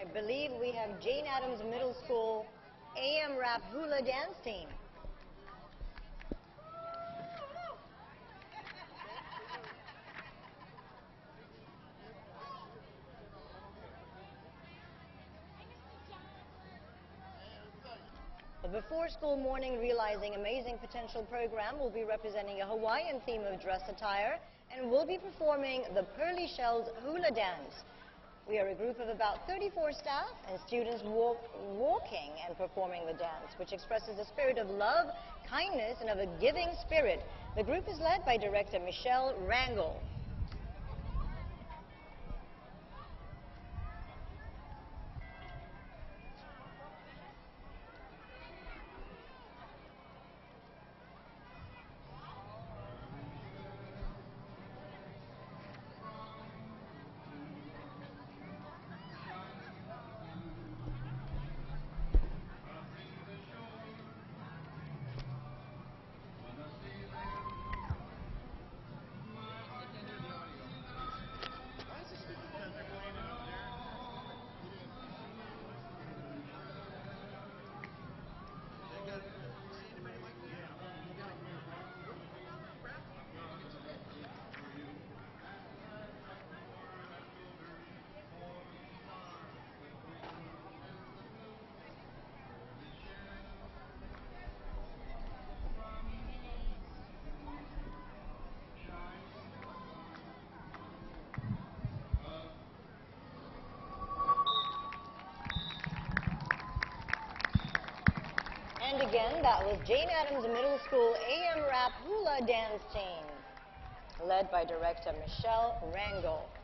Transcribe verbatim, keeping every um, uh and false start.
believe we have Jane Addams Middle School A M Rap Hula Dance Team. The Before School Morning Realizing Amazing Potential program will be representing a Hawaiian theme of dress attire and will be performing the Pearly Shells Hula Dance. We are a group of about thirty-four staff and students walk, walking and performing the dance, which expresses a spirit of love, kindness, and of a giving spirit. The group is led by director Michelle Rangel. And again, that was Jane Addams Middle School A M Rap Hula Dance Team, led by director Michelle Rangel.